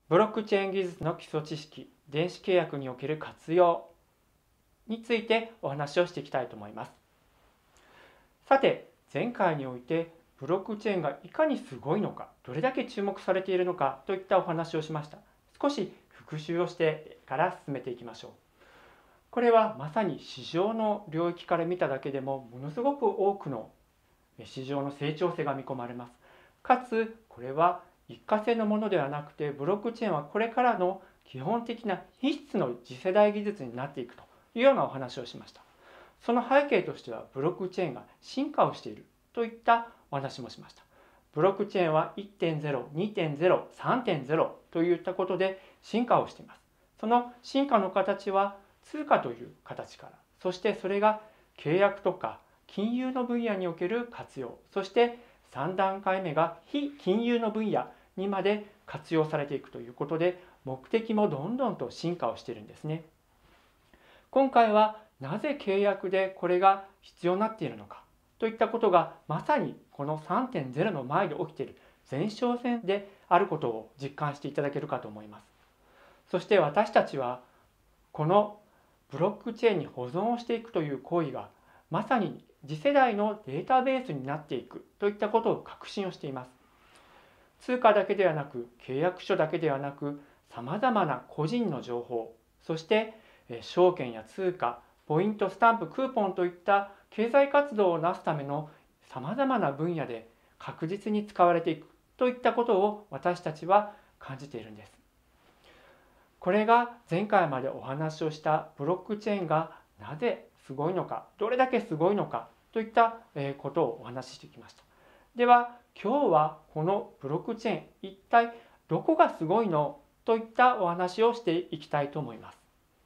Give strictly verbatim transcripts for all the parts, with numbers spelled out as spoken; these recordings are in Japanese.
ブロックチェーン技術の基礎知識、電子契約における活用についてお話をしていきたいと思います。さて、前回においてブロックチェーンがいかにすごいのか、どれだけ注目されているのかといったお話をしました。少し復習をしてから進めていきましょう。これはまさに市場の領域から見ただけでもものすごく多くの市場の成長性が見込まれます。かつ、これは一過性のものではなくて、ブロックチェーンはこれからの基本的な必須の次世代技術になっていくというようなお話をしました。その背景としては、ブロックチェーンが進化をしているといったお話もしました。ブロックチェーンは いってんゼロ、にてんゼロ、さんてんゼロ といったことで進化をしています。その進化の形は通貨という形から、そしてそれが契約とか金融の分野における活用、そしてさん段階目が非金融の分野にまで活用されていくということで、目的もどんどんと進化をしているんですね。今回はなぜ契約でこれが必要になっているのかといったことが、まさにこの さんてんゼロ の前で起きている前哨戦であることを実感していただけるかと思います。そして私たちはこのブロックチェーンに保存をしていくという行為が、まさに次世代のデータベースになっていくといったことを確信をしています。通貨だけではなく、契約書だけではなく、さまざまな個人の情報、そして証券や通貨、ポイント、スタンプ、クーポンといった経済活動をなすためのさまざまな分野で確実に使われていくといったことを私たちは感じているんです。これが前回までお話をしたブロックチェーンがなぜすごいのか、どれだけすごいのかといったことをお話ししてきました。では今日はこのブロックチェーン、一体どこがすごいのといったお話をしていきたいと思います。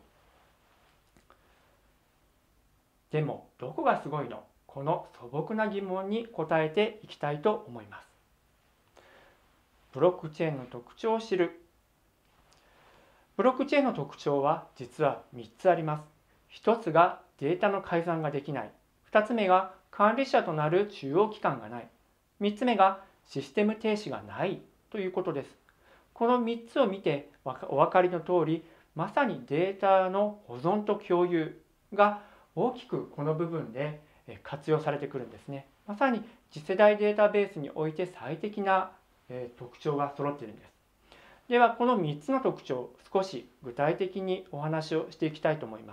でもどこがすごいの？この素朴な疑問に答えていきたいと思います。ブロックチェーンの特徴を知る。ブロックチェーンの特徴は実はみっつあります。ひとつがデータの改ざんができない。ふたつめが管理者となる中央機関がない。みっつめがシステム停止がないということです。このみっつを見てお分かりの通り、まさにデータの保存と共有が大きくこの部分で活用されてくるんですね。まさに次世代データベースにおいて最適な特徴が揃っているんです。ではこのみっつの特徴、少し具体的にお話をしていきたいと思います。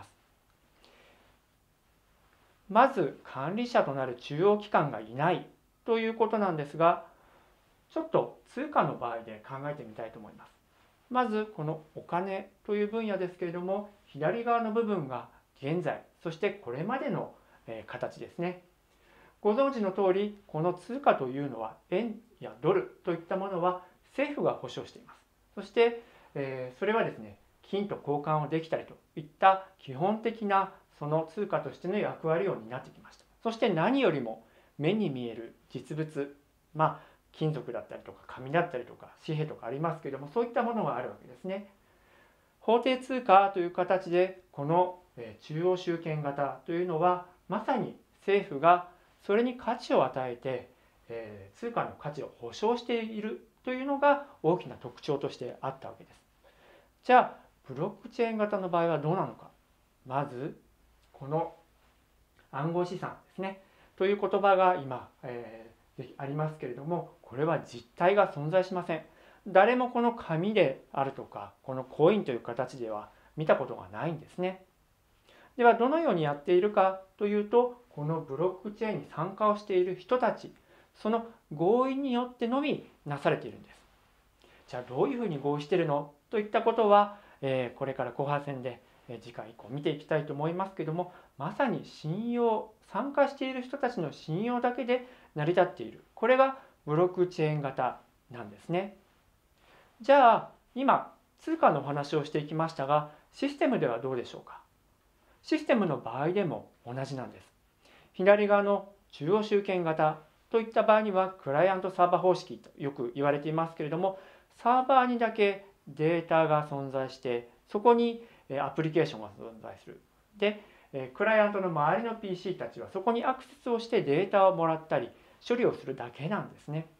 まず管理者となる中央機関がいないということなんですが、ちょっと通貨の場合で考えてみたいと思います。まずこのお金という分野ですけれども、左側の部分が現在、そしてこれまでの形ですね。ご存知の通り、この通貨というのは円やドルといったものは政府が保証しています。そして、えー、それはですね、金と交換をできたりといった基本的なその通貨としての役割を担ってきました。そして何よりも目に見える実物、まあ金属だったりとか紙だったりとか紙幣とかありますけれども、そういったものがあるわけですね。法定通貨という形でこの中央集権型というのは、まさに政府がそれに価値を与えて、えー、通貨の価値を保証しているというのが大きな特徴としてあったわけです。じゃあブロックチェーン型の場合はどうなのか。まずこの暗号資産ですねという言葉が今、えー、ありますけれども、これは実体が存在しません。誰もこの紙であるとかこのコインという形では見たことがないんですね。ではどのようにやっているかというと、このブロックチェーンに参加をしている人たち、その合意によってのみなされているんです。じゃあどういうふうに合意しているのといったことは、えー、これから後半戦で次回以降見ていきたいと思いますけども、まさに信用、参加している人たちの信用だけで成り立っている、これがブロックチェーン型なんですね。じゃあ今通貨のお話をしていきましたが、システムではどうでしょうか。システムの場合でも同じなんです。左側の中央集権型といった場合にはクライアントサーバー方式とよく言われていますけれども、サーバーにだけデータが存在して、そこにアプリケーションが存在する。で、クライアントの周りの ピーシー たちはそこにアクセスをしてデータをもらったり処理をするだけなんですね。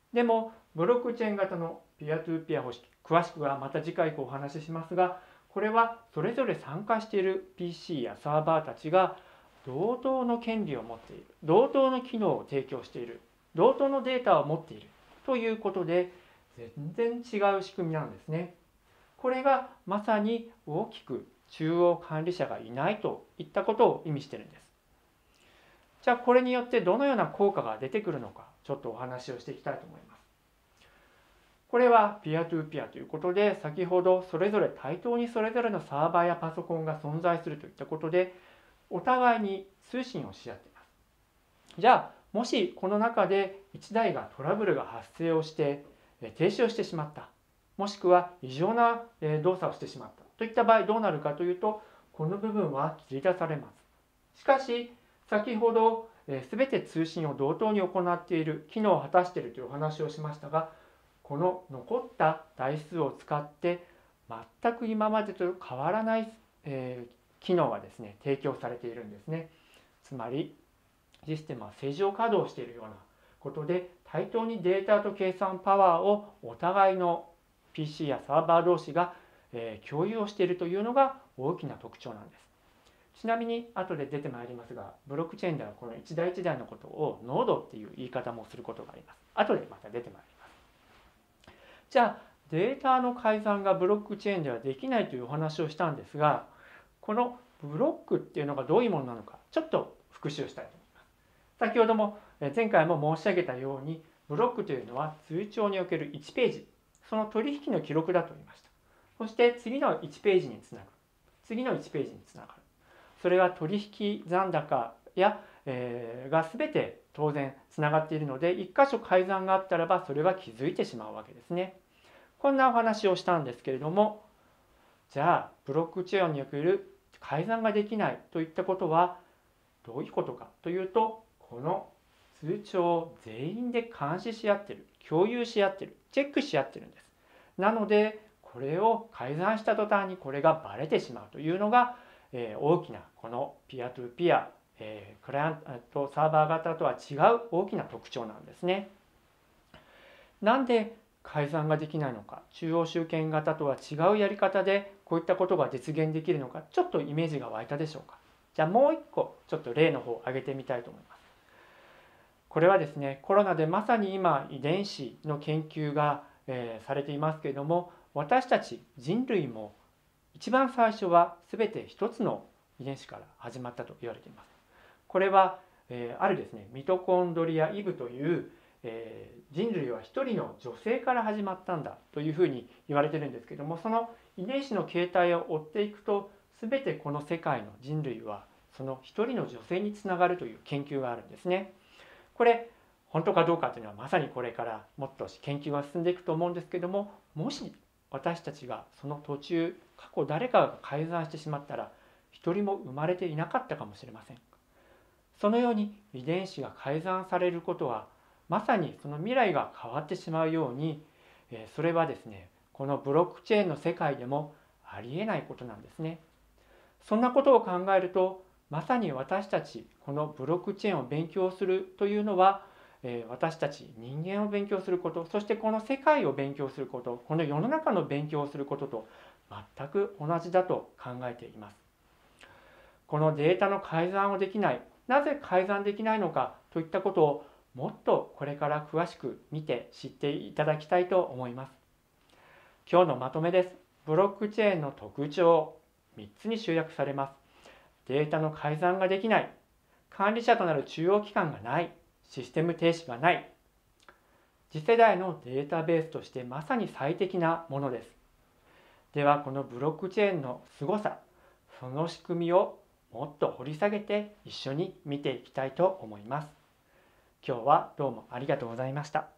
でもブロックチェーン型のピアトゥーピア方式、詳しくはまた次回以降お話ししますが、これはそれぞれ参加している ピーシー やサーバーたちが同等の権利を持っている、同等の機能を提供している、同等のデータを持っているということで、全然違う仕組みなんですね。これがまさに大きく中央管理者がいないといったことを意味しているんです。じゃあこれによってどのような効果が出てくるのか、ちょっとお話をしていきたいと思います。これはピアトゥーピアということで、先ほどそれぞれ対等にそれぞれのサーバーやパソコンが存在するといったことで、お互いに通信をし合っています。じゃあもしこの中でいちだいがトラブルが発生をして停止をしてしまった、もしくは異常な動作をしてしまったといった場合どうなるかというと、この部分は切り出されます。しかし先ほど全て通信を同等に行っている、機能を果たしているというお話をしましたが、この残った台数を使って全く今までと変わらない、えー、機能がですね提供されているんですね。つまりシステムは正常稼働しているようなことで、対等にデータと計算パワーをお互いの ピーシー やサーバー同士が、えー、共有をしているというのが大きな特徴なんです。ちなみに後で出てまいりますが、ブロックチェーンではこの一台一台のことをノードっていう言い方もすることがあります。後でまた出てまいります。じゃあデータの改ざんがブロックチェーンではできないというお話をしたんですが、このブロックっていうのがどういうものなのか、ちょっと復習したいと思います。先ほども前回も申し上げたように、ブロックというのは通帳におけるいちページ、その取引の記録だと言いました。そして次のいちページにつなぐ、次のいちページにつながる、それは取引残高や、えー、が全て当然つながっているので、いっ箇所改ざんがあったらばそれは気づいてしまうわけですね。こんなお話をしたんですけれども、じゃあブロックチェーンにおける改ざんができないといったことはどういうことかというと、この通帳を全員で監視し合ってる、共有し合ってる、チェックし合ってるんです。なのでこれを改ざんした途端にこれがバレてしまうというのが、えー、大きなこのピアトゥーピア、えー、クライアントサーバー型とは違う大きな特徴なんですね。なんで改ざんができないのか、中央集権型とは違うやり方でこういったことが実現できるのか、ちょっとイメージが湧いたでしょうか。じゃあもう一個ちょっと例の方を挙げてみたいと思います。これはですね、コロナでまさに今遺伝子の研究が、えー、されていますけれども、私たち人類も一番最初は全て一つの遺伝子から始まったと言われています。これは、えー、あるですねミトコンドリアイブという、えー、人類は一人の女性から始まったんだというふうに言われているんですけれども、その遺伝子の形態を追っていくと、全てこの世界の人類はその一人の女性につながるという研究があるんですね。これ本当かどうかというのはまさにこれからもっと研究が進んでいくと思うんですけども、もし私たちがその途中過去誰かが改ざんしてしまったら一人も生まれていなかったかもしれません。そのように遺伝子が改ざんされることはまさにその未来が変わってしまうように、それはですねこのブロックチェーンの世界でもありえないことなんですね。そんなことを考えると、まさに私たちこのブロックチェーンを勉強するというのは、私たち人間を勉強すること、そしてこの世界を勉強すること、この世の中の勉強をすることと全く同じだと考えています。このデータの改ざんをできない、なぜ改ざんできないのかといったことをもっとこれから詳しく見て知っていただきたいと思います。今日のまとめです。ブロックチェーンの特徴みっつに集約されます。データの改ざんができない、管理者となる中央機関がない、システム停止がない、次世代のデータベースとしてまさに最適なものです。ではこのブロックチェーンのすごさ、その仕組みをもっと掘り下げて一緒に見ていきたいと思います。今日はどうもありがとうございました。